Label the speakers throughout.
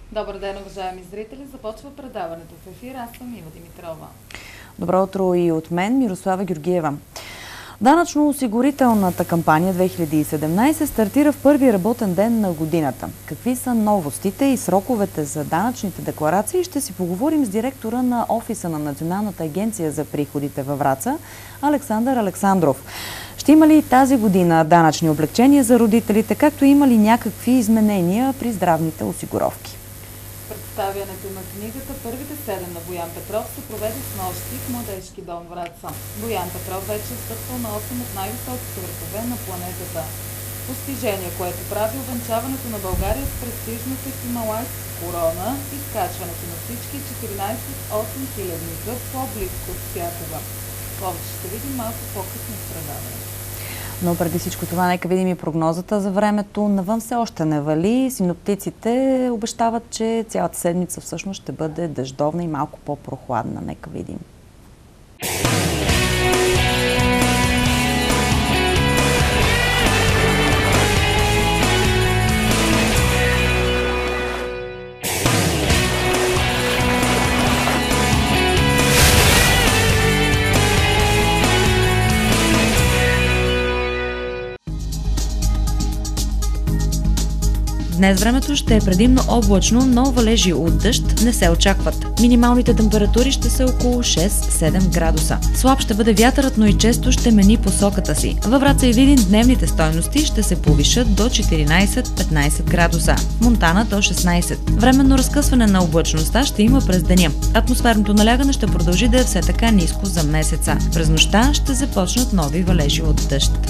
Speaker 1: Добър ден, уважаеми зрители! Започва предаването в ефир. Аз съм Ива Димитрова.
Speaker 2: Добро утро и от мен, Мирослава Георгиева. Данъчно-осигурителната кампания 2017 стартира в първи работен ден на годината. Какви са новостите и сроковете за данъчните декларации, ще си поговорим с директора на офиса на Националната агенция за приходите във Враца, Александър Александров. Ще има ли тази година данъчни облекчения за родителите, както има ли някакви изменения при здравните осигуровки?
Speaker 1: Представянето на книгата "Първите 7" на Боян Петров се проведе снощи в Младежки дом Враца. Боян Петров вече е стъпвал на 8 от най-високите върхове на планетата. Постижение, което прави увенчаването на България с престижната хималайска корона и скачването на всички 14 8000-ника по-близко от всякога. Повече ще видим малко по-късно в предаването.
Speaker 2: Но преди всичко това, нека видим и прогнозата за времето. Навън все още не вали. Синоптиците обещават, че цялата седмица всъщност ще бъде дъждовна и малко по-прохладна. Нека видим. Днес времето ще е предимно облачно, но валежи от дъжд не се очакват. Минималните температури ще са около 6-7 градуса. Слаб ще бъде вятърът, но и често ще мени посоката си. Във Враца и Видин дневните стойности ще се повишат до 14-15 градуса. В Монтана до 16. Временно разкъсване на облачността ще има през деня. Атмосферното налягане ще продължи да е все така ниско за месеца. През нощта ще започнат нови валежи от дъжд.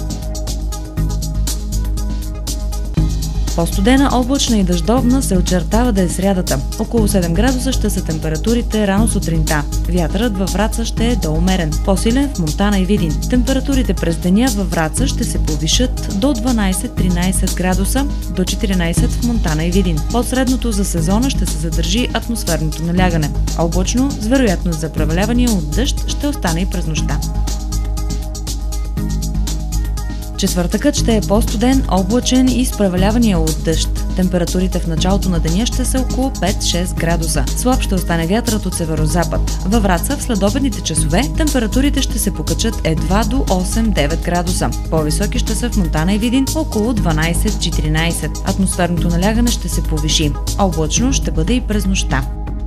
Speaker 2: По-студена, облачна и дъждовна се очертава да е срядата. Около 7 градуса ще са температурите рано сутринта. Вятърът във Враца ще е доумерен. По-силен в Монтана и Видин. Температурите през деня във Враца ще се повишат до 12-13 градуса, до 14 в Монтана и Видин. Под средното за сезона ще се задържи атмосферното налягане. Облачно, с вероятност за превалявания от дъжд, ще остане и през нощта. Четвъртъкът ще е по-студен, облачен и с превалявания от дъжд. Температурите в началото на деня ще са около 5-6 градуса. Слаб ще остане вятърът от северозапад. Във Враца в следобедните часове температурите ще се покачат едва до 8-9 градуса. По-високи ще са в Монтана и Видин около 12-14. Атмосферното налягане ще се повиши. Облачно ще бъде и през нощта.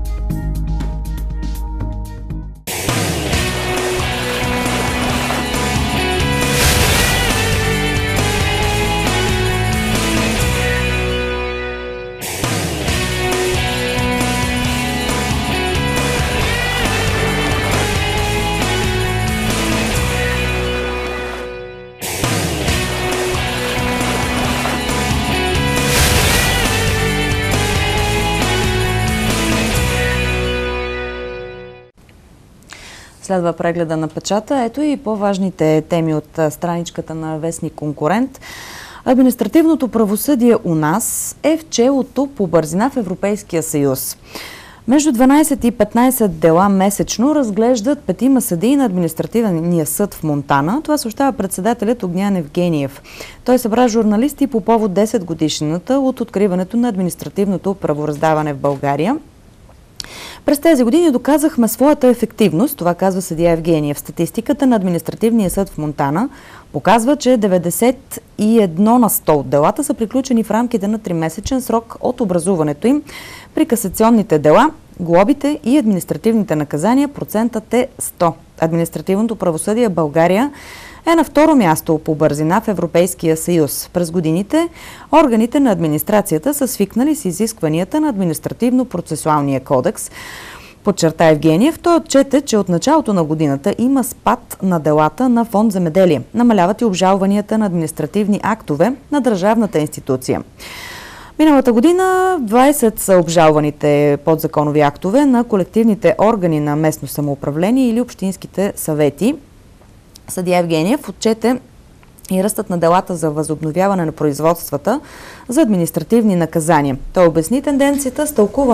Speaker 2: Следва прегледа на печата. Ето и по-важните теми от страничката на вестник "Конкурент". Административното правосъдие у нас е в челото по бързина в Европейския съюз. Между 12 и 15 дела месечно разглеждат 5 съдии на административния съд в Монтана. Това съобщава председателят Огнян Евгениев. Той събра журналисти по повод 10 годишнината от откриването на административното правораздаване в България. През тези години доказахме своята ефективност, това казва съдия Евгениев. Статистиката на административния съд в Монтана показва, че 91 на 100 от делата са приключени в рамките на 3-месечен срок от образуването им. При касационните дела, глобите и административните наказания процентът е 100. Административното правосъдие в България е на второ място по бързина в Европейския съюз. През годините органите на администрацията са свикнали с изискванията на административно-процесуалния кодекс. Подчерта Евгениев, той отчете, че от началото на годината има спад на делата на Фонд "Земеделие". Намаляват и обжалванията на административни актове на държавната институция. Миналата година 20 са обжалваните подзаконови актове на колективните органи на местно самоуправление или общинските съвети. Съдия Евгениев отчете и ръстът на делата за възобновяване на производствата за административни наказания. Той обясни тенденцията с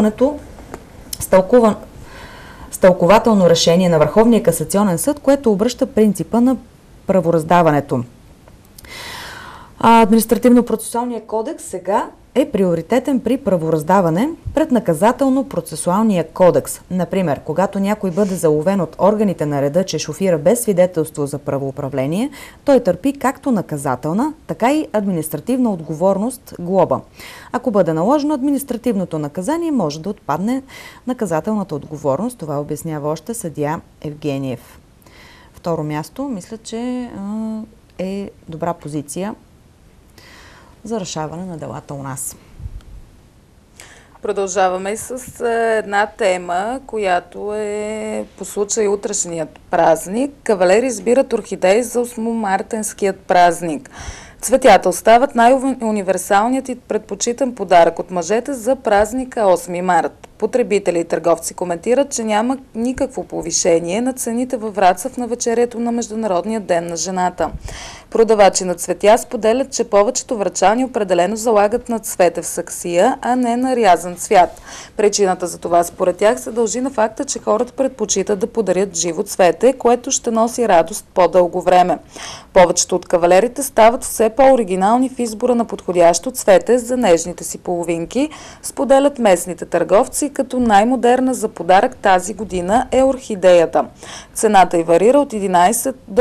Speaker 2: тълкувателно решение на Върховния касационен съд, което обръща принципа на правораздаването. Административно-процесуалният кодекс сега е приоритетен при правораздаване пред наказателно-процесуалния кодекс. Например, когато някой бъде заловен от органите на реда, че шофира без свидетелство за правоуправление, той търпи както наказателна, така и административна отговорност глоба. Ако бъде наложено административното наказание, може да отпадне наказателната отговорност. Това обяснява още съдия Евгениев. Второ място, мисля, че е добра позиция за решаване на делата у нас.
Speaker 1: Продължаваме с една тема, която е по случай утрешният празник. Кавалери избират орхидеи за 8-мартенският празник. Цветята остават най-универсалният и предпочитан подарък от мъжете за празника 8 март. Потребители и търговци коментират, че няма никакво повишение на цените във Враца в навечерието на Международния ден на жената. Продавачи на цветя споделят, че повечето врачани определено залагат на цвете в саксия, а не на рязан цвят. Причината за това според тях се дължи на факта, че хората предпочитат да подарят живо цвете, което ще носи радост по-дълго време. Повечето от кавалерите стават все по-оригинални в избора на подходящо цвете за нежните си половинки, споделят местните търговци, като най-модерна за подарък тази година е орхидеята. Цената й варира от 11 до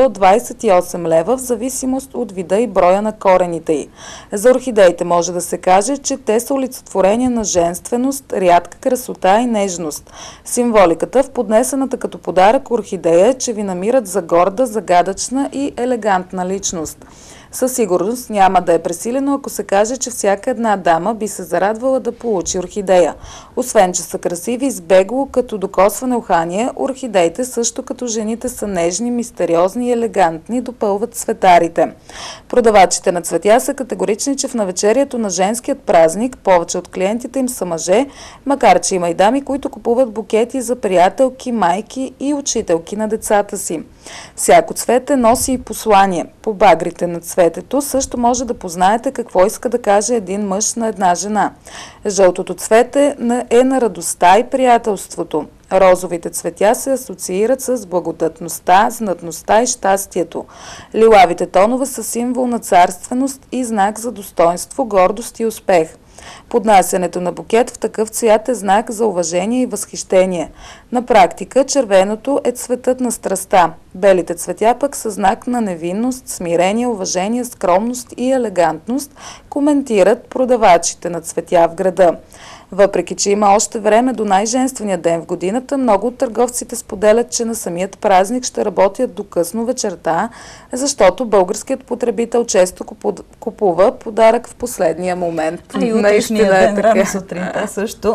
Speaker 1: 28 лева в зависимост от вида и броя на корените й. За орхидеите може да се каже, че те са олицетворение на женственост, рядка красота и нежност. Символиката в поднесената като подарък орхидея е, че ви намират за горда, загадъчна и елегантна личност. Със сигурност няма да е пресилено, ако се каже, че всяка една дама би се зарадвала да получи орхидея. Освен, че са красиви с бегло като докосване ухание, орхидеите също като жените са нежни, мистериозни и елегантни, допълват цветарите. Продавачите на цветя са категорични, че в навечерието на женският празник повече от клиентите им са мъже, макар че има и дами, които купуват букети за приятелки, майки и учителки на децата си. Всяко цвете носи и послание. По багрите на цветето също може да познаете какво иска да каже един мъж на една жена. Жълтото цвете е на радостта и приятелството. Розовите цветя се асоциират с благодатността, знатността и щастието. Лилавите тонове са символ на царственост и знак за достоинство, гордост и успех. Поднасянето на букет в такъв цвят е знак за уважение и възхищение. На практика червеното е цветът на страстта. Белите цветя пък са знак на невинност, смирение, уважение, скромност и елегантност, коментират продавачите на цветя в града. Въпреки че има още време до най-женствения ден в годината, много от търговците споделят, че на самият празник ще работят до късно вечерта, защото българският потребител често купува подарък в последния момент.
Speaker 2: И утрешния ден, рано сутринта също.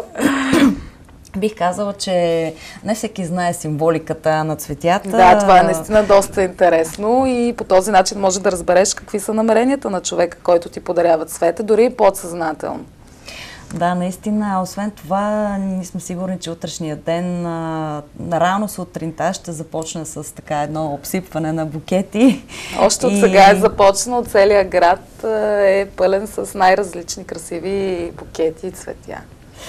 Speaker 2: Бих казала, че не всеки знае символиката на цветята.
Speaker 1: Да, това е наистина доста интересно и по този начин може да разбереш какви са намеренията на човека, който ти подарява цвете, дори и подсъзнателно.
Speaker 2: Да, наистина. Освен това, ние сме сигурни, че утрешния ден рано сутринта ще започне с така едно обсипване на букети.
Speaker 1: Още от сега е започнал. Целият град е пълен с най-различни красиви букети и цветя.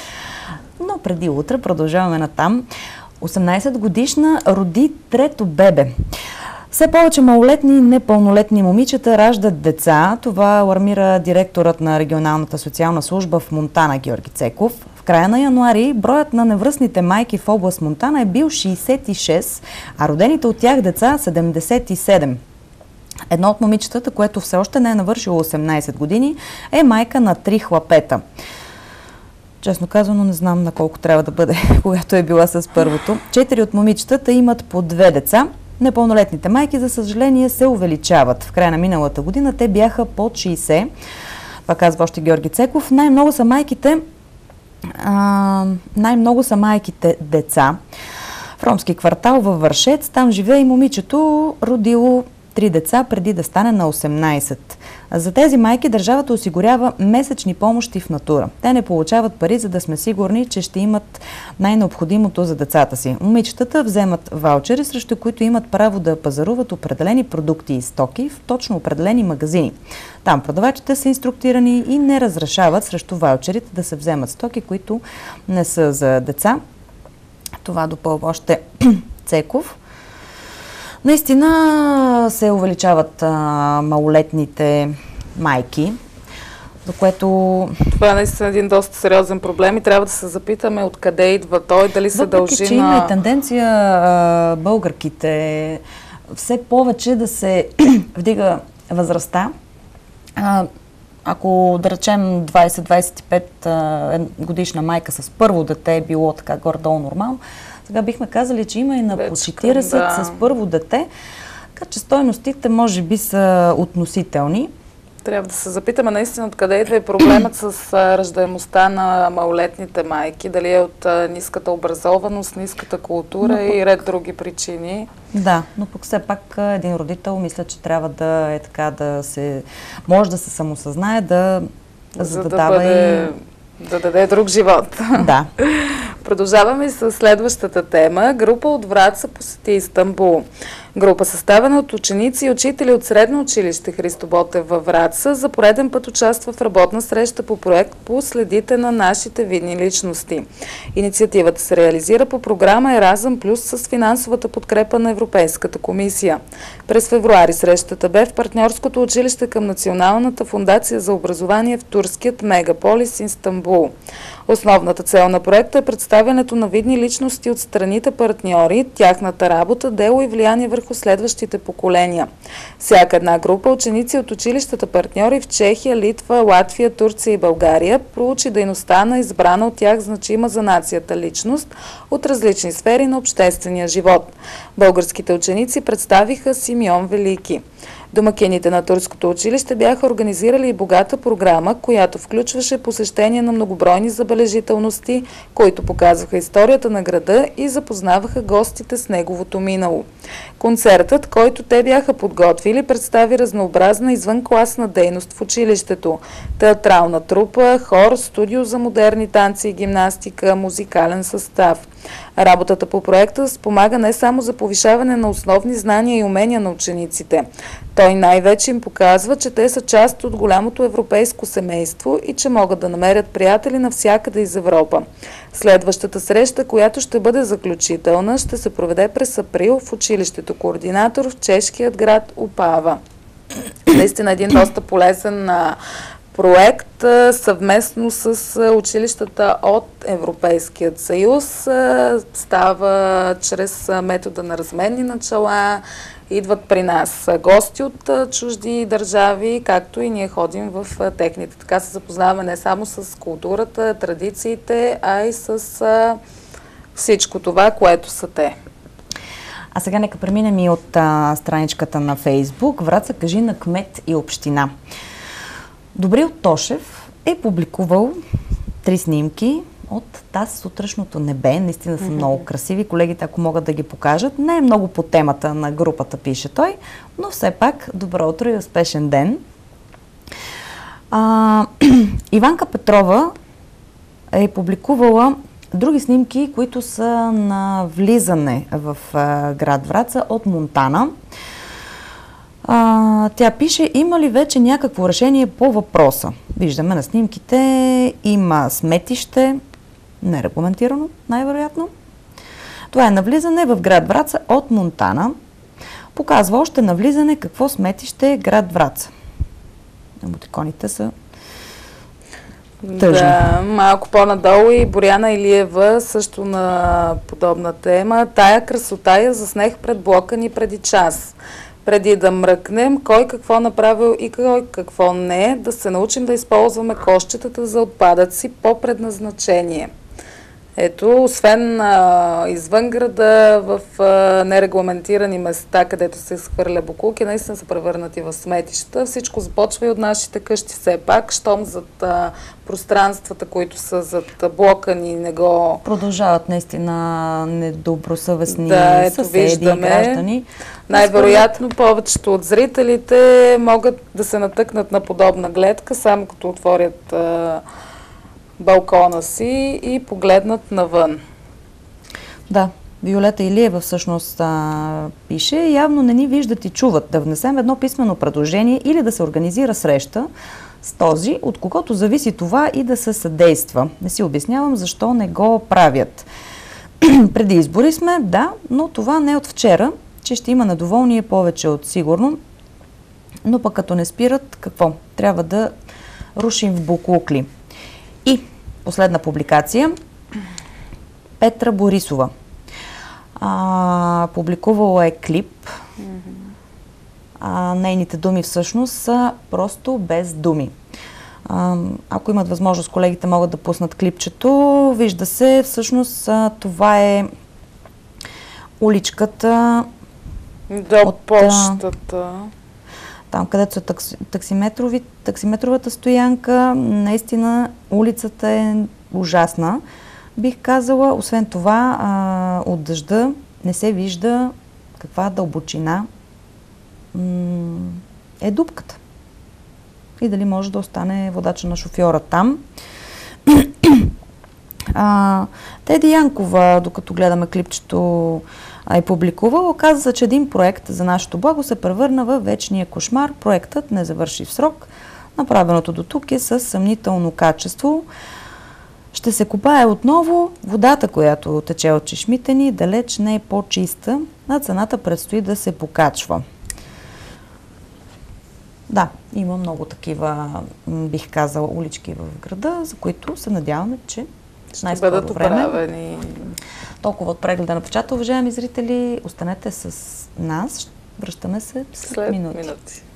Speaker 2: Но преди утре продължаваме натам. 18-годишна роди трето бебе. Все повече малолетни и непълнолетни момичета раждат деца. Това алармира директорът на регионалната социална служба в Монтана Георги Цеков. В края на януари броят на невръстните майки в област Монтана е бил 66, а родените от тях деца 77. Едно от момичетата, което все още не е навършило 18 години, е майка на 3 хлапета. Честно казано, не знам на колко трябва да бъде, когато е била с първото. 4 от момичетата имат по 2 деца. Непълнолетните майки, за съжаление, се увеличават. В края на миналата година те бяха под 60. Това казва още Георги Цеков. Най-много са майките деца. В ромски квартал във Вършец, там живее и момичето, родило 3 деца преди да стане на 18. За тези майки държавата осигурява месечни помощи в натура. Те не получават пари, за да сме сигурни, че ще имат най-необходимото за децата си. Момичетата вземат ваучери, срещу които имат право да пазаруват определени продукти и стоки в точно определени магазини. Там продавачите са инструктирани и не разрешават срещу ваучерите да се вземат стоки, които не са за деца. Това допълва още Цеков. Наистина се увеличават малолетните майки, за което...
Speaker 1: Това е наистина един доста сериозен проблем и трябва да се запитаме откъде идва той, дали се дължи
Speaker 2: че има и тенденция българките все повече да се вдига възрастта. Ако, да речем, 20-25 годишна майка с първо дете е било така горе-долу нормално, сега бихме казали, че има и на по 40 с първо дете, така че стойностите може би са относителни.
Speaker 1: Трябва да се запитаме наистина откъде идва и проблемът с раждаемостта на малолетните майки, дали е от ниската образованост, ниската култура и ред други причини.
Speaker 2: Да, но пък все пак един родител мисля, че трябва да е така, може да се самосъзнае, за да дава
Speaker 1: да даде друг живот.
Speaker 2: Да.
Speaker 1: Продължаваме с следващата тема. Група от Враца посети Истанбул. Група, съставена от ученици и учители от Средно училище Христо Ботев във Враца, за пореден път участва в работна среща по проект по следите на нашите видни личности. Инициативата се реализира по програма Еразъм Плюс с финансовата подкрепа на Европейската комисия. През февруари срещата бе в партньорското училище към Националната фундация за образование в турският мегаполис Истанбул. Основната цел на проекта е представянето на видни личности от страните партньори, тяхната работа, дело и влияние върху следващите поколения. Всяка една група ученици от училищата партньори в Чехия, Литва, Латвия, Турция и България проучи дейността на избрана от тях значима за нацията личност от различни сфери на обществения живот. Българските ученици представиха Симеон Велики. Домакините на турското училище бяха организирали и богата програма, която включваше посещение на многобройни забележителности, които показваха историята на града и запознаваха гостите с неговото минало. Концертът, който те бяха подготвили, представи разнообразна извънкласна дейност в училището. Театрална трупа, хор, студио за модерни танци и гимнастика, музикален състав. Работата по проекта спомага не само за повишаване на основни знания и умения на учениците. Той най-вече им показва, че те са част от голямото европейско семейство и че могат да намерят приятели навсякъде из Европа. Следващата среща, която ще бъде заключителна, ще се проведе през април в училището координатор в чешкият град Опава. Наистина един доста полезен проект съвместно с училищата от Европейският съюз. Става чрез метода на разменни начала. Идват при нас гости от чужди държави, както и ние ходим в техните. Така се запознаваме не само с културата, традициите, а и с всичко това, което са те.
Speaker 2: А сега нека преминем и от страничката на Фейсбук. Враца, кажи на кмет и община. Добрил Тошев е публикувал 3 снимки от тази сутрешното небе. Наистина са много красиви. Колегите, ако могат да ги покажат, не е много по темата на групата, пише той, но все пак добро утро и успешен ден. Иванка Петрова е публикувала други снимки, които са на влизане в град Враца от Монтана. Тя пише, има ли вече някакво решение по въпроса? Виждаме на снимките, има сметище, нерегламентирано, най-вероятно. Това е навлизане в град Враца от Монтана. Показва още навлизане какво сметище е град Враца. Емотиконите са тъжни.
Speaker 1: Да, малко по-надолу и Боряна Илиева също на подобна тема. Тая красота я заснех пред блока ни преди час. Преди да мръкнем кой какво направил и кой какво не, да се научим да използваме кошчетата за отпадъци по предназначение. Ето, освен извън града, в нерегламентирани места, където се изхвърля боклук и наистина са превърнати в сметища, всичко започва и от нашите къщи все пак, щом зад пространствата, които са зад блока ни, не го...
Speaker 2: Продължават наистина недобросъвестни съседи,
Speaker 1: виждаме.
Speaker 2: Граждани.
Speaker 1: Най-вероятно повечето от зрителите могат да се натъкнат на подобна гледка, само като отворят балкона си и погледнат навън.
Speaker 2: Да, Виолета Илиева всъщност пише, явно не ни виждат и чуват. Да внесем едно писмено предложение или да се организира среща с този, от когото зависи това и да се съдейства. Не си обяснявам защо не го правят. Преди избори сме, да, но това не е от вчера, че ще има недоволни повече от сигурно. но пък като не спират, какво? Трябва да рушим в боклукли. И последна публикация. Петра Борисова. Публикувала е клип. Нейните думи всъщност са просто без думи. Ако имат възможност, колегите могат да пуснат клипчето. Вижда се, всъщност това е уличката
Speaker 1: до почтата.
Speaker 2: Там, където са таксиметровата стоянка. Наистина улицата е ужасна. Бих казала, освен това, от дъжда не се вижда каква дълбочина е дупката. И дали може да остане водача на шофьора там. Теди Янкова, докато гледаме клипчето, е публикувала, каза, че един проект за нашето благо се превърна в вечния кошмар. Проектът не завърши в срок. Направеното до тук е със съмнително качество. Ще се копае отново. Водата, която тече от чешмите ни, далеч не е по-чиста, а цената предстои да се покачва. Да, има много такива, бих казала, улички в града, за които се надяваме, че най-скоро време. Толкова от прегледа на печата. Уважаеми зрители, останете с нас. Връщаме се след минути.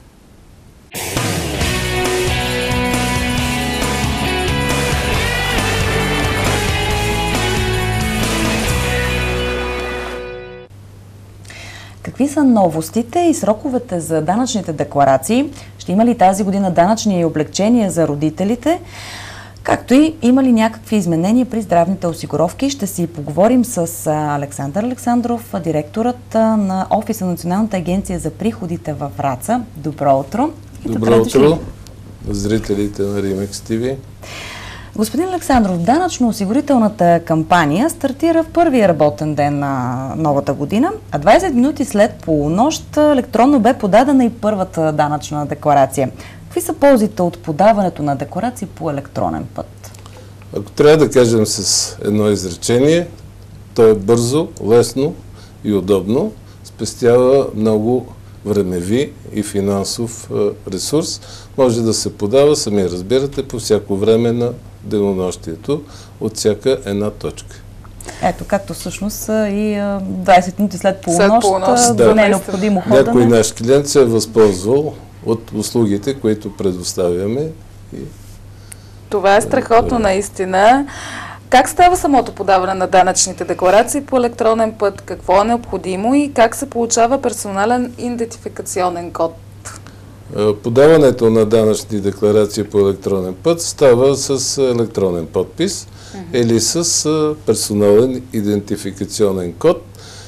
Speaker 2: Какви са новостите и сроковете за данъчните декларации? Ще има ли тази година данъчни и облекчения за родителите? Както и има ли някакви изменения при здравните осигуровки? Ще си поговорим с Александър Александров, директорът на Офиса на Националната агенция за приходите във Враца. Добро утро!
Speaker 3: Добро утро, зрителите на Римекс ТВ.
Speaker 2: Господин Александров, данъчно-осигурителната кампания стартира в първия работен ден на новата година, а 20 минути след полунощ електронно бе подадена и първата данъчна декларация. Какви са ползите от подаването на декларации по електронен път?
Speaker 3: Ако трябва да кажем с едно изречение, то е бързо, лесно и удобно, спестява много времеви и финансов ресурс. Може да се подава, сами разбирате, по всяко време на денонощието от всяка една точка.
Speaker 2: Ето, както всъщност и 20 минути след полунощ, да не е необходимо ходене.
Speaker 3: Някой наш клиент се е възползвал от услугите, които предоставяме.
Speaker 1: Това е страхотно наистина. Как става самото подаване на данъчните декларации по електронен път? Какво е необходимо и как се получава персонален идентификационен код?
Speaker 3: Подаването на данъчни декларации по електронен път става с електронен подпис или с персонален идентификационен код.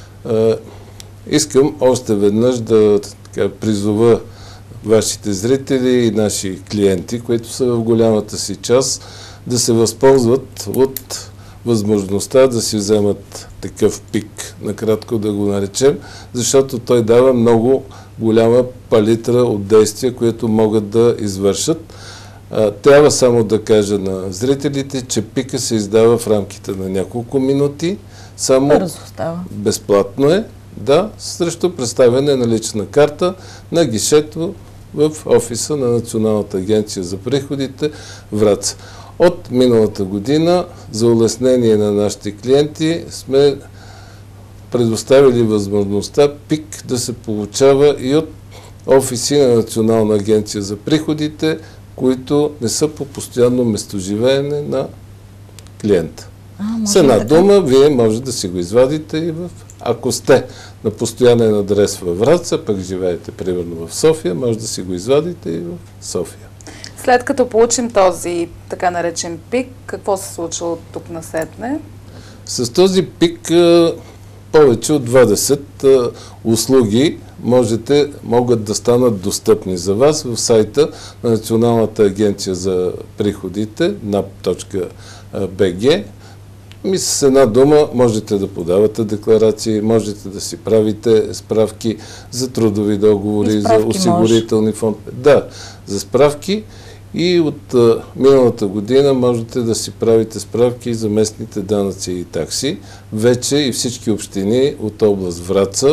Speaker 3: Искам още веднъж да призова вашите зрители и наши клиенти, които са в голямата си част, да се възползват от възможността да си вземат такъв ПИК, накратко да го наречем, защото той дава много голяма палитра от действия, които могат да извършат. Трябва само да кажа на зрителите, че ПИКа се издава в рамките на няколко минути. Само безплатно е, да, срещу представяне на лична карта на гишето в офиса на Националната агенция за приходите Враца. От миналата година за улеснение на нашите клиенти сме предоставили възможността ПИК да се получава и от офиси на Национална агенция за приходите, които не са по постоянно местоживеене на клиента. С една дума, вие може да си го извадите и ако сте на постоянен адрес във Враца, пък живеете примерно в София, може да си го извадите и в София.
Speaker 1: След като получим този така наречен ПИК, какво се случва от тук насетне?
Speaker 3: С този ПИК повече от 20 услуги могат да станат достъпни за вас в сайта на Националната агенция за приходите nap.bg. С една дума можете да подавате декларации, можете да си правите справки за трудови договори, за осигурителни фондове. Да, за справки. И от миналата година можете да си правите справки за местните данъци и такси. Вече и всички общини от област Враца,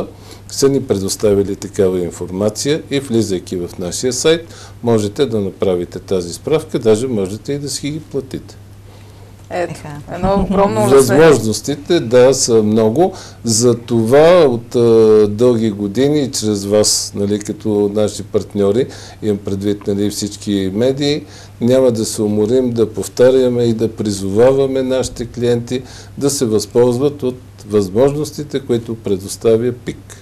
Speaker 3: са ни предоставили такава информация и влизайки в нашия сайт, можете да направите тази справка, даже можете и да си ги платите.
Speaker 1: Ето, едно огромно улеснение.
Speaker 3: Възможностите, да, са много. За това от дълги години и чрез вас, нали, като наши партньори, имам предвид, нали, всички медии, няма да се уморим да повтаряме и да призоваваме нашите клиенти да се възползват от възможностите, които предоставя ПИК.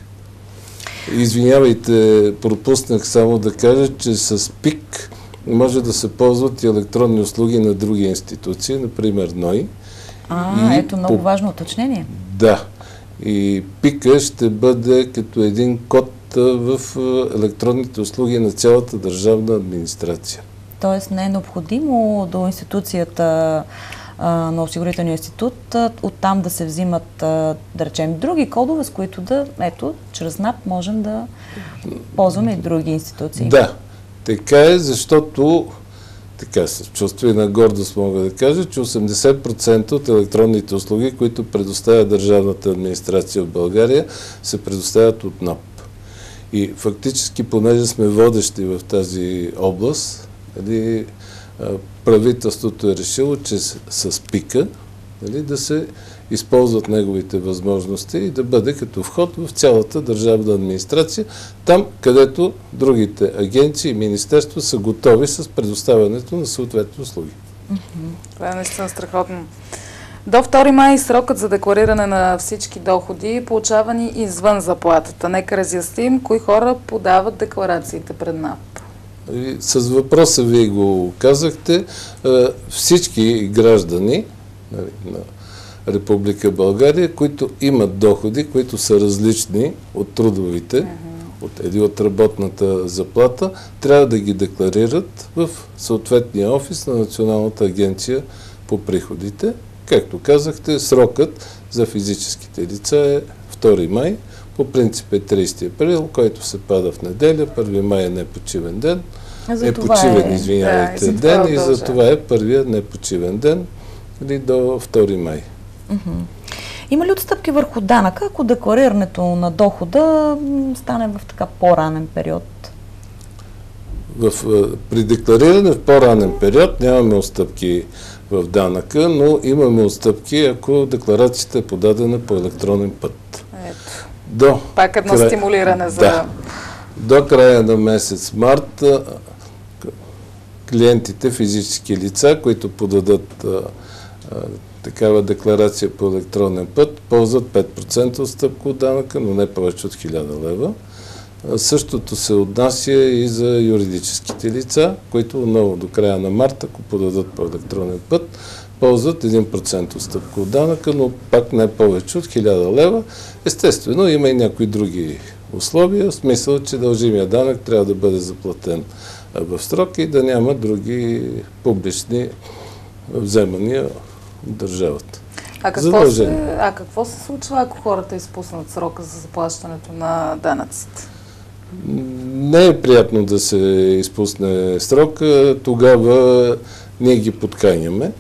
Speaker 3: Извинявайте, пропуснах само да кажа, че с ПИК може да се ползват и електронни услуги на други институции, например НОИ.
Speaker 2: Ето много важно уточнение.
Speaker 3: Да. И ПИК-а ще бъде като един код в електронните услуги на цялата държавна администрация.
Speaker 2: Тоест не е необходимо до институцията на осигурителния институт, оттам да се взимат, да речем, други кодове, с които да, ето, чрез НАП можем да ползваме и други институции.
Speaker 3: Да, така е, защото, така с чувство и на гордост мога да кажа, че 80% от електронните услуги, които предоставя държавната администрация в България, се предоставят от НАП. И фактически, понеже сме водещи в тази област, нали, правителството е решило, че с ПИК-а, нали, да се използват неговите възможности и да бъде като вход в цялата държавна администрация, там, където другите агенции и министерства са готови с предоставянето на съответни услуги.
Speaker 1: Това е наистина страхотно. До 2 май срокът за деклариране на всички доходи, получавани извън заплатата. Нека разясним кои хора подават декларациите пред НАП.
Speaker 3: С въпроса вие го казахте, всички граждани на Република България, които имат доходи, които са различни от трудовите, от работната заплата, трябва да ги декларират в съответния офис на Националната агенция по приходите. Както казахте, срокът за физическите лица е 2 май, по принцип е 30 април, който се пада в неделя, 1 май е непочивен ден, почивен, извинявайте, ден и за това е първият непочивен ден или до 2 май.
Speaker 2: Има ли отстъпки върху данъка, ако декларирането на стане в така по-ранен период?
Speaker 3: При деклариране в по-ранен период нямаме отстъпки в данъка, но имаме отстъпки, ако декларацията е подадена по електронен път.
Speaker 1: Ето. Пак едно стимулиране за...
Speaker 3: Да. До края на месец март клиентите, физически лица, които подадат такава декларация по електронен път, ползват 5% отстъпка от данъка, но не повече от 1000 лева. Същото се отнася и за юридическите лица, които отново до края на март, ако подадат по електронен път, ползват 1% отстъпка от данъка, но пак не повече от 1000 лева. Естествено, има и някои други условия, в смисъл, че дължимия данък трябва да бъде заплатен в срок и да няма други публични вземания от държавата.
Speaker 1: А какво се случва, ако хората изпуснат срока за заплащането на данъците?
Speaker 3: Не е приятно да се изпусне срока, тогава ние ги подканяме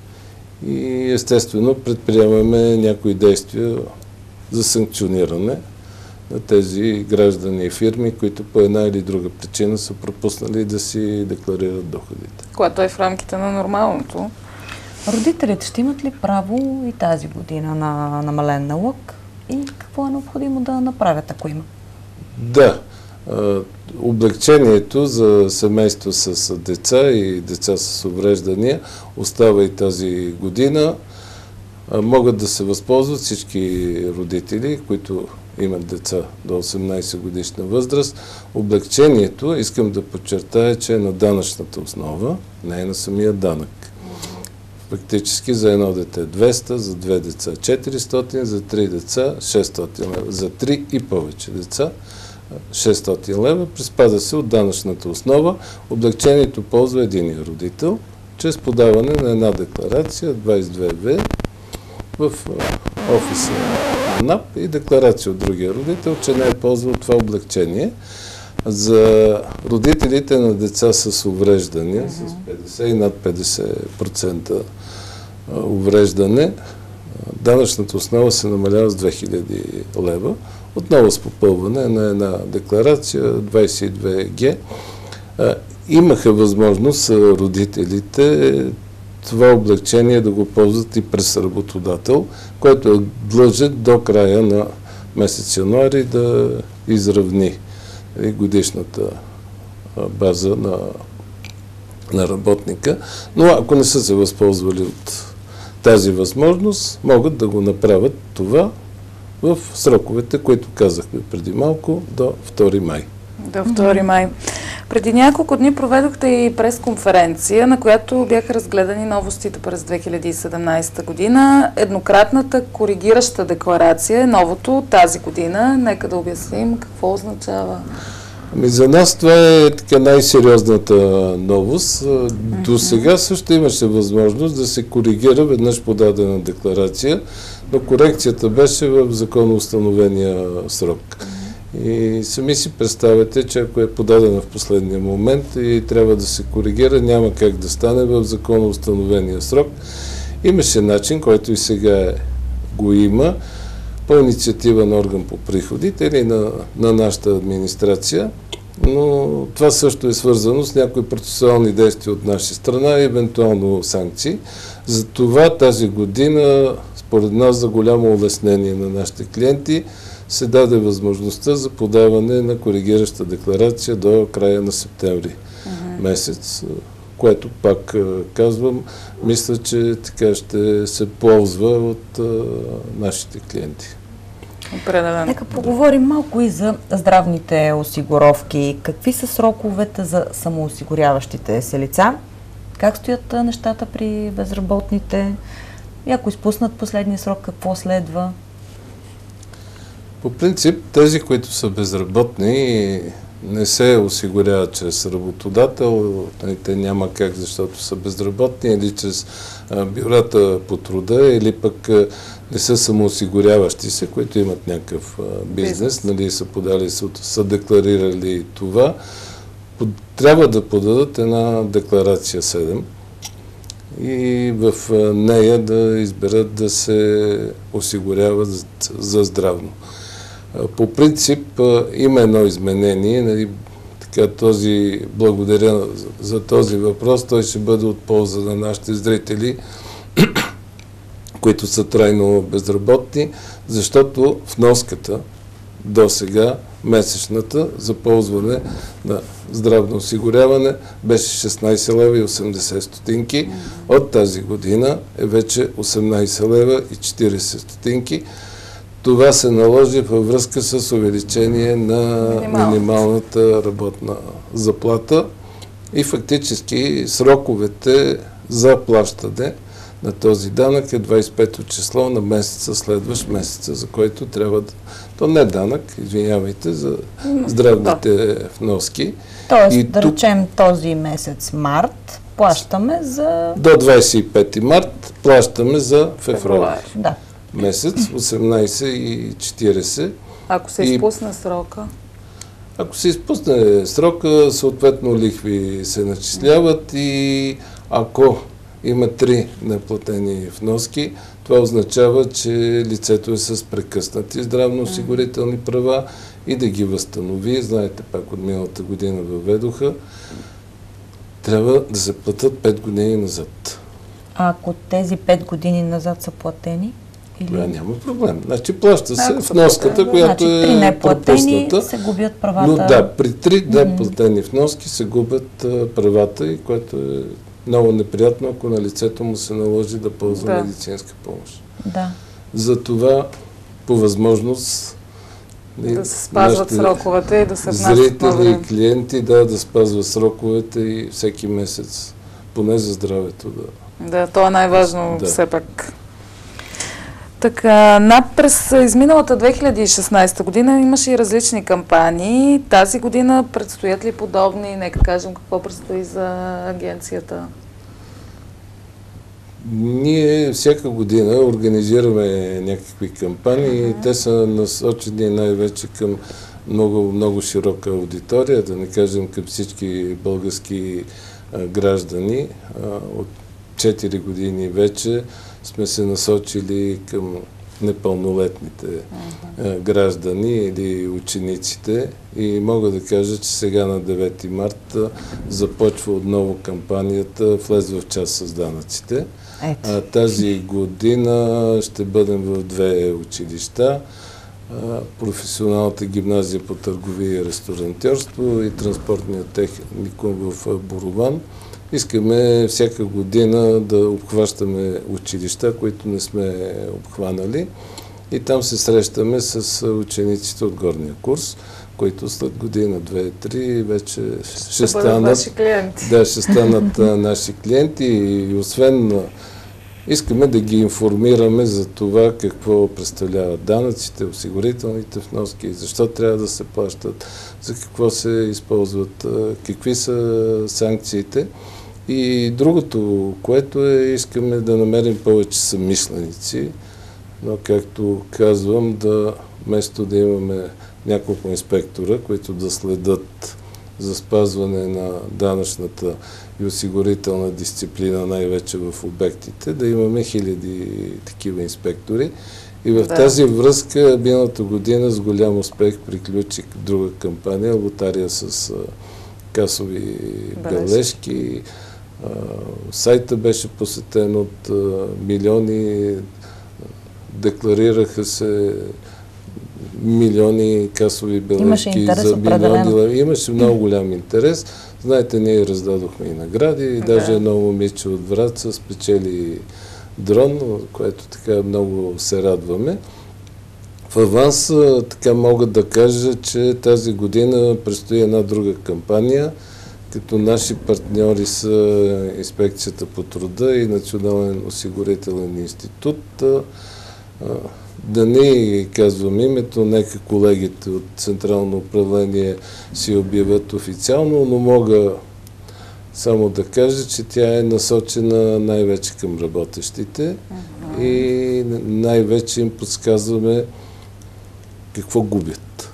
Speaker 3: и естествено предприемаме някои действия за санкциониране на тези граждани и фирми, които по една или друга причина са пропуснали да си декларират доходите.
Speaker 1: Което е в рамките на нормалното.
Speaker 2: Родителите ще имат ли право и тази година на намален налог и какво е необходимо да направят, ако има?
Speaker 3: Да. Облекчението за семейство с деца и деца с увреждания остава и тази година. Могат да се възползват всички родители, които имат деца до 18 годишна възраст. Облекчението, искам да подчертая, че е на данъчната основа, не е на самия данък. Фактически за едно дете 200, за 2 деца 400, за 3 деца 600 лева, за 3 и повече деца 600 лева, приспада се от данъчната основа. Облекчението ползва единия родител, чрез подаване на една декларация 22В в офиса на НАП и декларация от другия родител, че не е ползвал това облекчение. За родителите на деца с увреждания, с 50 и над 50% увреждане, данъчната основа се намалява с 2000 лева, отново с попълване на една декларация 22Г. Имаха възможност родителите това облегчение да го ползват и през работодател, който е длъжен до края на месец януари да изравни годишната база на работника. Но ако не са се възползвали от тази възможност, могат да го направят това в сроковете, които казахме преди малко, до 2 май.
Speaker 1: До 2 май. Преди няколко дни проведохте и пресконференция, на която бяха разгледани новостите през 2017 година. Еднократната коригираща декларация е новото тази година. Нека да обясним какво означава.
Speaker 3: За нас това е така най-сериозната новост. До сега също имаше възможност да се коригира веднъж подадена декларация, но корекцията беше в законоустановения срок. И сами си представяте, че ако е подадена в последния момент и трябва да се коригира, няма как да стане в законоустановения срок. Имаше начин, който и сега го има, по инициатива на орган по приходите или на нашата администрация, но това също е свързано с някои процесуални действия от наша страна и евентуално санкции. Затова тази година, според нас, за голямо улеснение на нашите клиенти, се даде възможността за подаване на коригираща декларация до края на септември месец, което пак казвам, мисля, че така ще се ползва от нашите клиенти.
Speaker 2: Определено. Нека поговорим малко и за здравните осигуровки. Какви са сроковете за самоосигуряващите се лица? Как стоят нещата при безработните? И ако изпуснат последния срок, какво следва?
Speaker 3: По принцип, тези, които са безработни, не се осигуряват чрез работодател, те няма как, защото са безработни, или чрез бюрата по труда, или пък не са самоосигуряващи се, които имат някакъв бизнес, нали, са подали, са декларирали това. Трябва да подадат една декларация 7 и в нея да изберат да се осигуряват за здравно. По принцип има едно изменение, нали, така, благодаря за този въпрос, той ще бъде от полза на нашите зрители, които са трайно безработни, защото вноската до сега, месечната, за ползване на здравно осигуряване беше 16 лева и 80 стотинки. От тази година е вече 18 лева и 40 стотинки. Това се наложи във връзка с увеличение на минималната работна заплата и фактически сроковете за плащане на този данък е 25-то число на месеца, следващ месеца, за който трябва да... То не е данък, извинявайте, за здравните вноски.
Speaker 2: Тоест, да речем този месец март, плащаме за...
Speaker 3: До 25 март плащаме за февруари. Да. Месец, 18 и 40.
Speaker 1: Ако се изпусне срока?
Speaker 3: Ако се изпусне срока, съответно лихви се начисляват и ако има 3 неплатени вноски, това означава, че лицето е с прекъснати здравноосигурителни права и да ги възстанови. Знаете, пак от миналата година въведоха, трябва да се платят 5 години назад.
Speaker 2: А ако тези 5 години назад са платени?
Speaker 3: Това няма проблем. Значи плаща се вноската, която
Speaker 2: значи,
Speaker 3: е
Speaker 2: неплатени
Speaker 3: пропусната.
Speaker 2: се губят правата.
Speaker 3: Но да, при 3 неплатени вноски се губят правата, и което е много неприятно, ако на лицето му се наложи да ползва медицинска помощ.
Speaker 2: Да.
Speaker 3: Затова по възможност
Speaker 1: да се спазват сроковете и да се внасят
Speaker 3: зрители и клиенти да спазват сроковете и всеки месец, поне за здравето.
Speaker 1: Да, то е най-важно все пак. Така, НАП през изминалата 2016 година имаше и различни кампании. Тази година предстоят ли подобни? Нека кажем какво предстои за агенцията.
Speaker 3: Ние всяка година организираме някакви кампании. Те са насочени най-вече към много широка аудитория, да не кажем към всички български граждани. От 4 години вече сме се насочили към непълнолетните граждани или учениците. И мога да кажа, че сега на 9 марта започва отново кампанията "Влез в час с данъците". Тази година ще бъдем в 2 училища. Професионалната гимназия по търговия и ресторантьорство и транспортния техникум в Борован. Искаме всяка година да обхващаме училища, които не сме обхванали, и там се срещаме с учениците от горния курс, които след година, 2-3 вече ще станат клиенти. Да, ще станат наши клиенти, и освен искаме да ги информираме за това какво представляват данъците, осигурителните вноски, защо трябва да се плащат, за какво се използват, какви са санкциите. И другото, което искаме да намерим повече съмишленици, но както казвам, вместо да имаме няколко инспектора, които да следят за спазване на данъчната и осигурителна дисциплина, най-вече в обектите, да имаме хиляди такива инспектори. И в тази връзка миналата година с голям успех приключи друга кампания, лотария с касови бележки. Сайта беше посетен от милиони, декларираха се милиони касови бележки за милиони лева. Имаше много голям интерес. Знаете, ние раздадохме и награди. Даже едно момиче от Враца спечели дрон, което така много се радваме. В аванс така мога да кажа, че тази година предстои една друга кампания, като наши партньори са Инспекцията по труда и Национален осигурителен институт. Да не казвам името, нека колегите от Централно управление си обявят официално, но мога само да кажа, че тя е насочена най-вече към работещите и най-вече им подсказваме какво губят.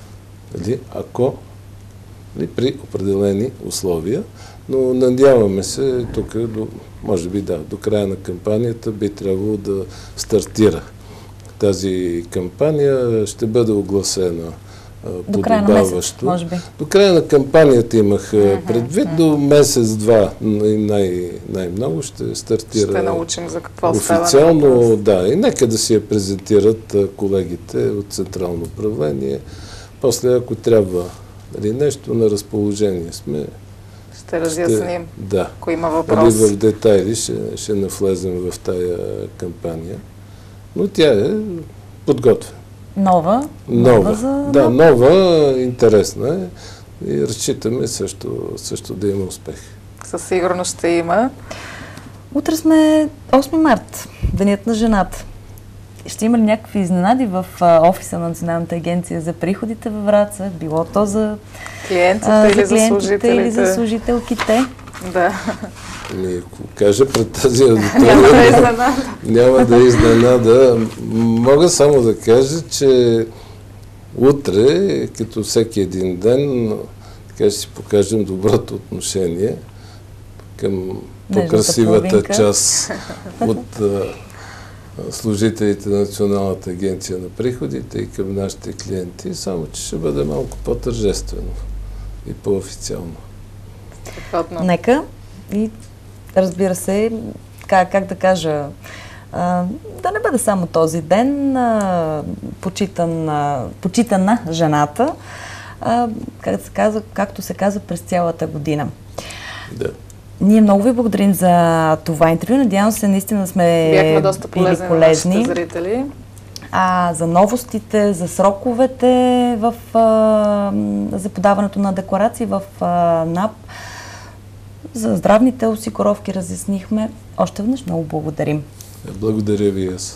Speaker 3: Ако при определени условия, но надяваме се тук, може би до края на кампанията би трябвало да стартира. Тази кампания ще бъде огласена
Speaker 2: до края на месец, може би.
Speaker 3: До края на кампанията имах предвид, до месец-два най-много ще стартира.
Speaker 4: Ще научим за какво
Speaker 3: официално, да, и нека да си я презентират колегите от Централно управление. После, ако трябва нещо, на разположение сме.
Speaker 4: Ще разясним, ако има
Speaker 3: въпрос. В детайли ще навлезем в тая кампания. Но тя е подготвена.
Speaker 2: Нова?
Speaker 3: Нова, интересна е и разчитаме също да има успех.
Speaker 4: Със сигурност ще има.
Speaker 2: Утре сме 8 март, Денят на жената. Ще има ли някакви изненади в офиса на Националната агенция за приходите във Враца? Било то за
Speaker 4: клиентите
Speaker 2: или за служителките?
Speaker 4: Да.
Speaker 3: Ако кажа пред тази аудитория, няма да изненада. Мога само да кажа, че утре, като всеки един ден, така ще си покажем доброто отношение към по-красивата част от служителите на Националната агенция на приходите и към нашите клиенти, само че ще бъде малко по-тържествено и по-официално.
Speaker 2: Нека и разбира се, как да кажа, да не бъде само този ден почитана жената, както се казва през цялата година.
Speaker 3: Да.
Speaker 2: Ние много ви благодарим за това интервю. Надявам се, наистина да сме
Speaker 4: бяхме доста полезни на зрители.
Speaker 2: За новостите, за сроковете за подаването на декларации в НАП, за здравните осигуровки разяснихме. Още веднъж много благодарим.
Speaker 3: Благодаря ви аз.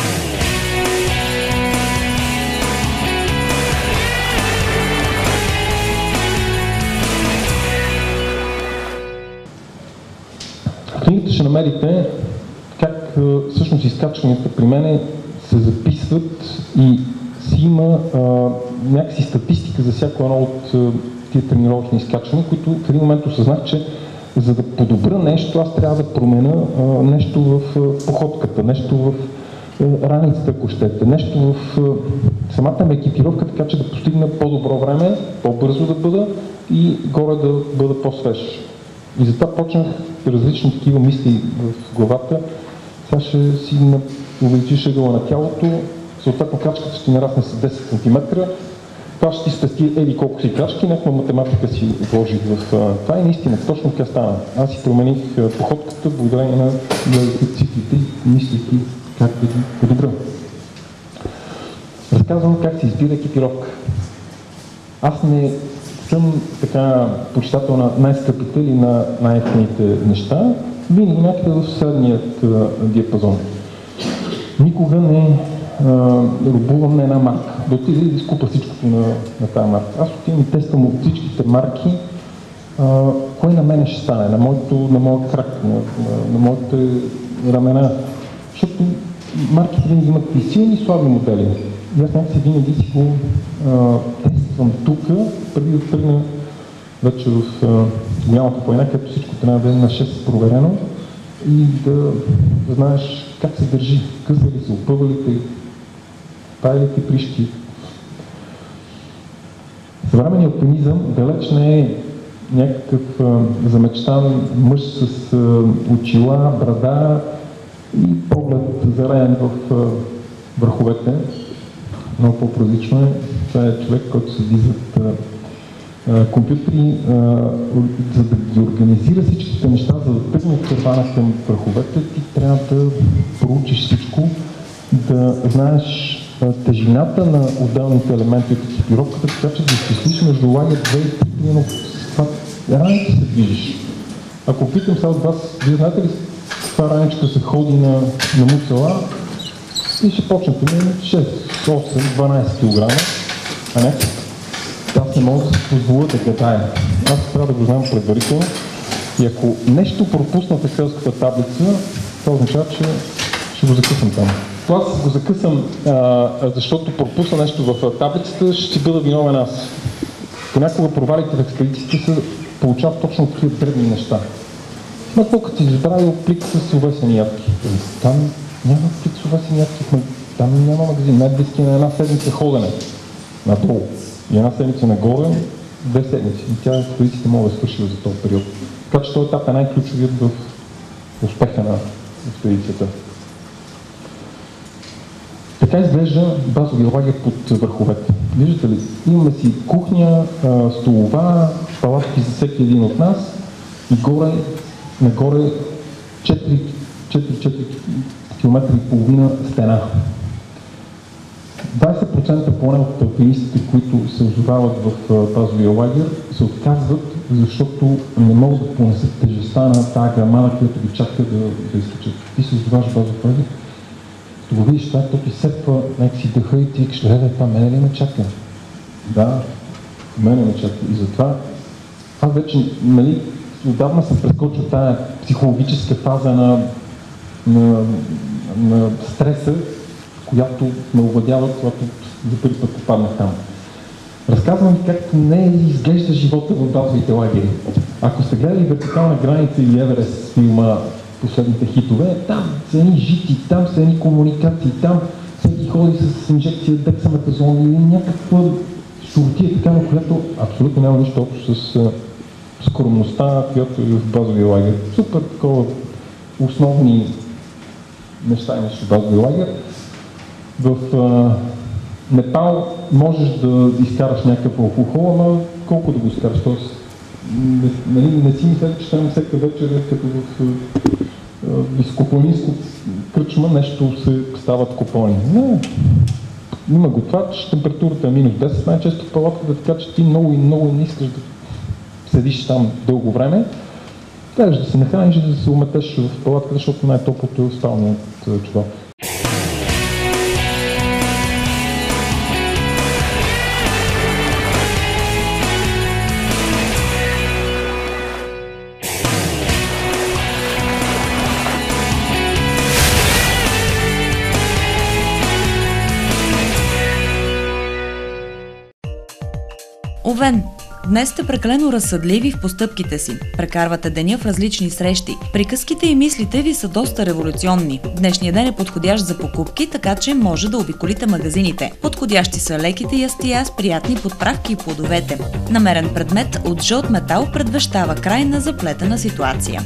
Speaker 5: В книгата ще намерите как всъщност изкачванията при мене се записват и си има някакси статистика за всяко едно от тия тренировъчни изкачвания, които в един момент осъзнах, че за да подобра нещо, аз трябва да променя нещо в походката, нещо в раницата, ако щете. Нещо в самата ми екипировка, така че да постигна по-добро време, по-бързо да бъда и горе да бъда по-свеж. И затова почнах различни такива мисли в главата. Сега ще си увеличиш ъгъла на тялото, съответно крачката ще нарасне с 10 см. Това ще ти спести еди колко си крачки, някаква математика си вложих в това и наистина точно така стана. Аз си промених походката благодарение на цифрите и мислики как да ги подобря. Разказвам как се избира екипировка. Аз не съм така почитател на най-скъпите или на най-ефтините неща, винаги някъде в средният диапазон. Никога не рубувам на една марка. Да отида и да изкупа всичкото на тази марка. Аз отивам и тествам от всичките марки, кое на мене ще стане, на моят крак, на моите ramена. Защото марките винаги имат и силни и слаби модели. И аз някакси винаги си го тествам тук, преди да тръгна вече в голямата планина, където всичко трябва да е на 6 проверено и да знаеш как се държи, къса ли се, опъва ли те, пае ли ти прищи. Съвременният алпинизъм далеч не е някакъв замечтан мъж с очила, брада и поглед зареян в върховете. Много по-различно е. Това е човек, който седи зад компютри, за да ги организира всичките неща, за да тръгне от кървана към върховете, ти трябва да проучиш всичко, да знаеш тежината на отделните елементи от екипировката, така че да изчислиш между лагер 2 и 3, но с това раници се движиш. Ако питам сега от вас, вие знаете ли с това раничка се ходи на муцела и ще почнете ми 6, 8, 12 кг, а не? Аз не мога да се позволя да гадая. Аз трябва да го знам предварително и ако нещо пропусна в екселската таблица, това означава, че ще го закъсам там. Аз го закъсам, защото пропусна нещо в таблицата, ще си бъда виновен аз. Понякога провалите в експедициите се получават точно такива дребни неща. Но колкото си забравил плик с увесени ядки. Там няма плик с увесени ядки, там няма магазин. Най-близки на една седмица ходене надолу. И една седмица нагоре, 2 седмици. И тя експедициите могат да свърши за този период. Така че този етап е най-ключовият в успеха на експедицията. Така изглежда базовия лагер под върховете. Виждате ли? Имаме си кухня, столова, палатки за всеки един от нас и нагоре 4 км и половина стена. 20% поне от алпинистите, които се озовават в базовия лагер, се отказват, защото не могат да понесат тежестта на тази грамада, която ги чака да изкачат. Ти се озоваваш в базов лагер, като го видиш това, то ти сепва някакси дъха и ти викаш, това мене ли ме чака? Да, мене ме чака. И затова аз вече, отдавна съм прескочил тази психологическа фаза на стреса, която ме овладява, когато за първи път попаднах там. Разказвам как не изглежда живота в базовите лагери. Ако сте гледали Вертикална граница или Еверест филма последните хитове, там са едни жити, там са едни комуникации, там всеки ходи с инжекция дексаметазон или някаква шуртия, така, на която абсолютно няма нищо общо с скромността, която е в базовия лагер. Супер такова основни неща имаш в базовия лагер. В Непал можеш да изкараш някакъв алкохол, ама колко да го изкараш? Тоест, не си мисля, че там всяка вечер, като в високопланинско кръчма нещо се стават купони. Не, има готвач, температурата е минус 10, най-често в палатката, така че ти много и много не искаш да седиш там дълго време. Трябваш да се нахраниш и да се уметеш в палатката, защото най-топлото е спалният чувал.
Speaker 2: Овен. Днес сте прекалено разсъдливи в постъпките си. Прекарвате деня в различни срещи. Приказките и мислите ви са доста революционни. Днешният ден е подходящ за покупки, така че може да обиколите магазините. Подходящи са леките ястия с приятни подправки и плодовете. Намерен предмет от жълт метал предвещава край на заплетена ситуация.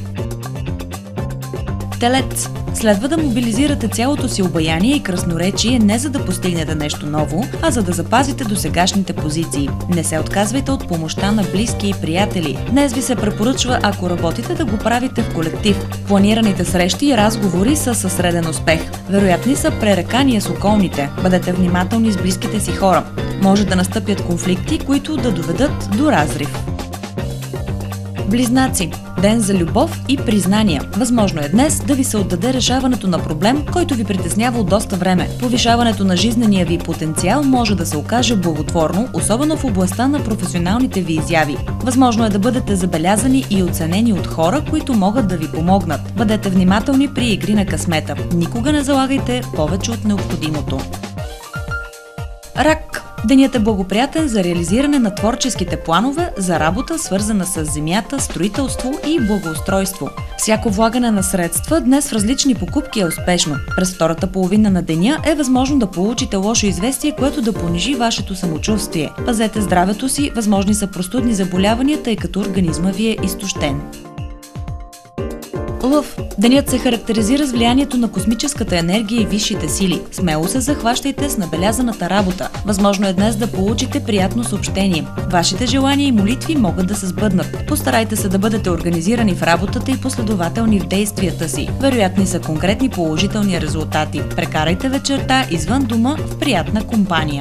Speaker 2: Телец. Следва да мобилизирате цялото си обаяние и красноречие не за да постигнете нещо ново, а за да запазите досегашните позиции. Не се отказвайте от помощта на близки и приятели. Днес ви се препоръчва, ако работите, да го правите в колектив. Планираните срещи и разговори са със среден успех. Вероятни са пререкания с околните. Бъдете внимателни с близките си хора. Може да настъпят конфликти, които да доведат до разрив. Близнаци. Ден за любов и признания. Възможно е днес да ви се отдаде решаването на проблем, който ви притеснява от доста време. Повишаването на жизнения ви потенциал може да се окаже благотворно, особено в областта на професионалните ви изяви. Възможно е да бъдете забелязани и оценени от хора, които могат да ви помогнат. Бъдете внимателни при игри на късмета. Никога не залагайте повече от необходимото. Рак. Денят е благоприятен за реализиране на творческите планове за работа, свързана с земята, строителство и благоустройство. Всяко влагане на средства днес в различни покупки е успешно. През втората половина на деня е възможно да получите лошо известие, което да понижи вашето самочувствие. Пазете здравето си, възможни са простудни заболявания, тъй като организма ви е изтощен. Лъв. Денят се характеризира с влиянието на космическата енергия и висшите сили. Смело се захващайте с набелязаната работа. Възможно е днес да получите приятно съобщение. Вашите желания и молитви могат да се сбъднат. Постарайте се да бъдете организирани в работата и последователни в действията си. Вероятни са конкретни положителни резултати. Прекарайте вечерта извън дома в приятна компания.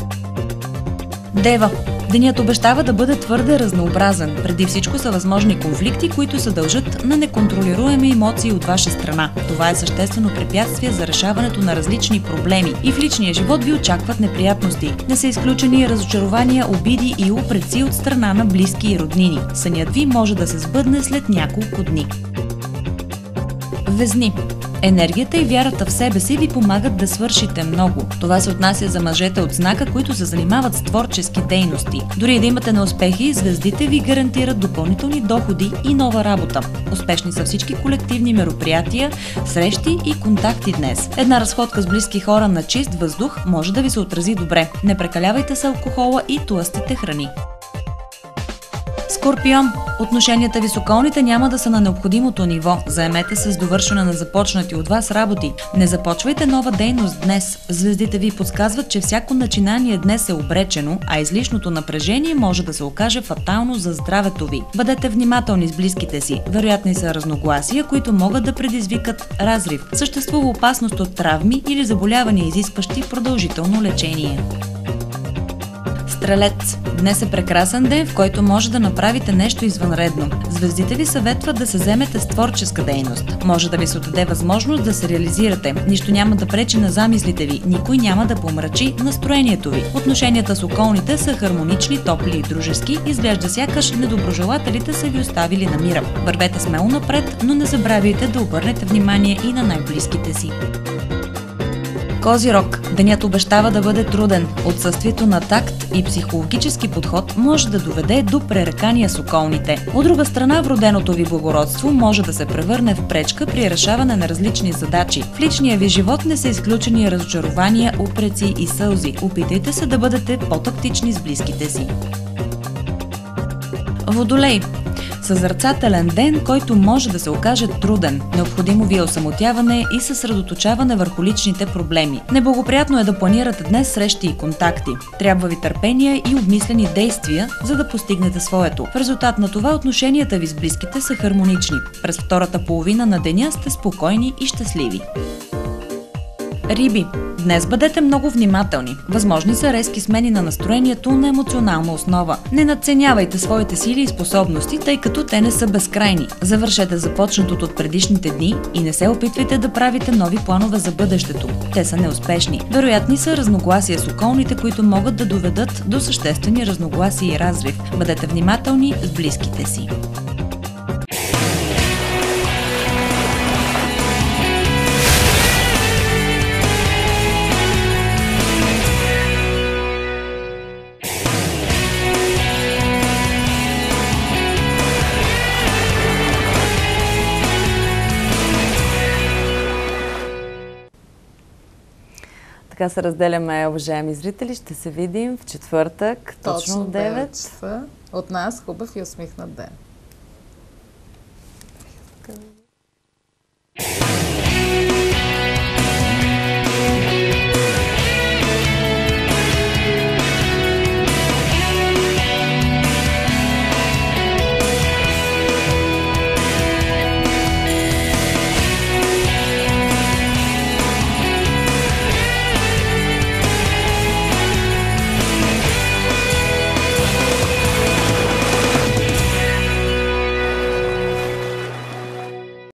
Speaker 2: Дева. Денят обещава да бъде твърде разнообразен. Преди всичко са възможни конфликти, които се дължат на неконтролируеми емоции от ваша страна. Това е съществено препятствие за решаването на различни проблеми и в личния живот ви очакват неприятности. Не са изключени разочарования, обиди и упреци от страна на близки и роднини. Сънят ви може да се сбъдне след няколко дни. Везни. Енергията и вярата в себе си ви помагат да свършите много. Това се отнася за мъжете от знака, които се занимават с творчески дейности. Дори да имате неуспехи, звездите ви гарантират допълнителни доходи и нова работа. Успешни са всички колективни мероприятия, срещи и контакти днес. Една разходка с близки хора на чист въздух може да ви се отрази добре. Не прекалявайте с алкохола и тлъстите храни. Скорпион. Отношенията ви с околните няма да са на необходимото ниво. Заемете се с довършване на започнати от вас работи. Не започвайте нова дейност днес. Звездите ви подсказват, че всяко начинание днес е обречено, а излишното напрежение може да се окаже фатално за здравето ви. Бъдете внимателни с близките си. Вероятни са разногласия, които могат да предизвикат разрив. Съществува опасност от травми или заболявания, изискващи продължително лечение. Стрелец. Днес е прекрасен ден, в който може да направите нещо извънредно. Звездите ви съветват да се заемете с творческа дейност. Може да ви се отдаде възможност да се реализирате. Нищо няма да пречи на замислите ви, никой няма да помрачи настроението ви. Отношенията с околните са хармонични, топли и дружески. Изглежда сякаш недоброжелателите са ви оставили на мира. Вървете смело напред, но не забравяйте да обърнете внимание и на най-близките си. Козирог. Денят обещава да бъде труден. Отсъствието на такт и психологически подход може да доведе до пререкания с околните. От друга страна, вроденото ви благородство може да се превърне в пречка при решаване на различни задачи. В личния ви живот не са изключени разочарования, упреци и сълзи. Опитайте се да бъдете по-тактични с близките си. Водолей. Съзерцателен ден, който може да се окаже труден. Необходимо ви е осамотяване и съсредоточаване върху личните проблеми. Неблагоприятно е да планирате днес срещи и контакти. Трябва ви търпение и обмислени действия, за да постигнете своето. В резултат на това отношенията ви с близките са хармонични. През втората половина на деня сте спокойни и щастливи. Риби. Днес бъдете много внимателни. Възможни са резки смени на настроението на емоционална основа. Не надценявайте своите сили и способности, тъй като те не са безкрайни. Завършете започнатото от предишните дни и не се опитвайте да правите нови планове за бъдещето. Те са неуспешни. Вероятни са разногласия с околните, които могат да доведат до съществени разногласия и разрив. Бъдете внимателни с близките си. Така се разделяме, уважаеми зрители. Ще се видим в четвъртък, точно в 9
Speaker 4: часа. От нас хубав и усмихнат ден.